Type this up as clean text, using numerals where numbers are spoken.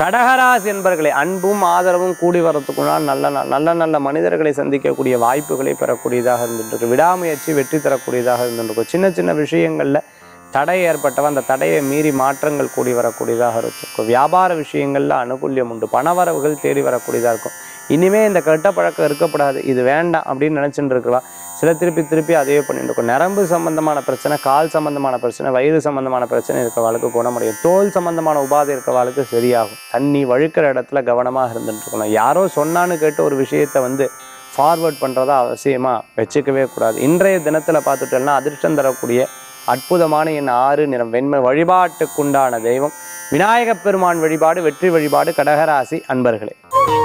கடகராசி என்பர்களை அன்பும் ஆதரவும் கூடி வரத்துக்குனால் நல்ல நல்ல மனிதர்களை சந்திக்கக்கூடிய வாய்ப்புகளை பெறக்கூடியதாக இருந்துட்டு விடாமுயற்சி வெற்றி தரக்கூடியதாக இருந்துருக்கும். சின்ன சின்ன விஷயங்கள்ல தடை ஏற்பட்டவன் அந்த தடையை மீறி மாற்றங்கள் கூடி வரக்கூடியதாக இருக்கும். வியாபார விஷயங்கள்ல அனுகூல்யம் உண்டு. பணவரவுகள் தேடி வரக்கூடியதாக இருக்கும். இனிமே இந்த கெட்ட பழக்கம் இருக்கப்படாது, இது வேண்டாம் அப்படின்னு நினைச்சுட்டு இருக்கிறவா சில திருப்பி அதே பண்ணிட்டு இருக்கும். நரம்பு சம்பந்தமான பிரச்சனை, கால் சம்பந்தமான பிரச்சனை, வயிறு சம்பந்தமான பிரச்சனை இருக்கிறவாளுக்கு குணமடையும். தோல் சம்பந்தமான உபாதை இருக்கிறவாளுக்கு சரியாகும். தண்ணி வழுக்கிற இடத்துல கவனமாக இருந்துட்டு இருக்கணும். யாரோ சொன்னான்னு கேட்டு ஒரு விஷயத்தை ஃபார்வர்ட் பண்ணுறதா அவசியமாக வச்சுக்கவே கூடாது. இன்றைய தினத்தில் பார்த்துட்டோம்னா அதிர்ஷ்டம் தரக்கூடிய அற்புதமான என் 6 நிறம் வெண்மை. வழிபாட்டுக்குண்டான தெய்வம் விநாயகப் பெருமான் வழிபாடு வெற்றி வழிபாடு. கடகராசி அன்பர்களே.